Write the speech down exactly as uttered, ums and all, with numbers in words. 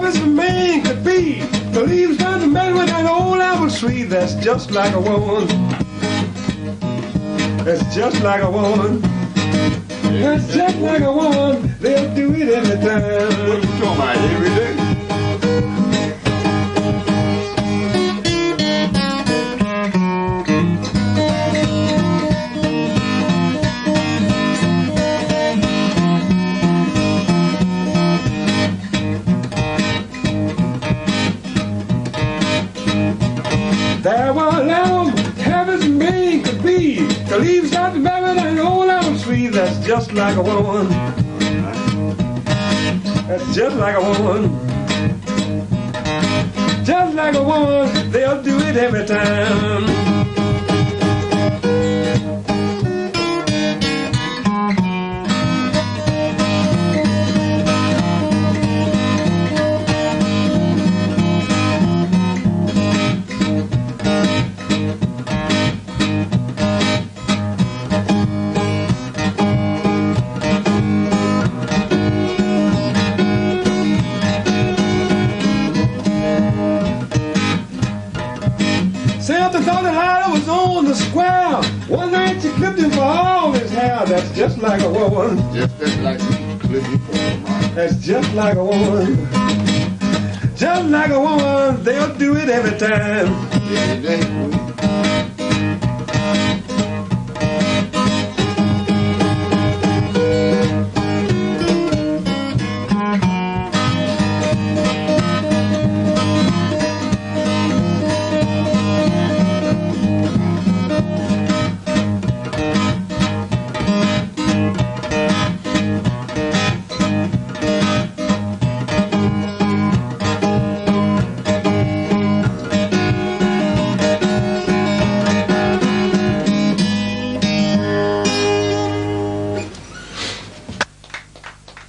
as a man could be. The leaves down the middle with that old apple tree. That's just like a woman. That's just like a woman. That's just like a woman. They'll do it every time. What you talking about every day? There were lamb, heavens made could be. The leaves got the berry and an old apple tree. That's just like a woman. That's just like a woman. Just like a woman, they'll do it every time. Santa thought the lighter was on the square. One night she clipped him for all his hair. That's just like a woman. Just, just like me. Clip me for him, right? That's just like a woman. Just like a woman, they'll do it every time. Every day.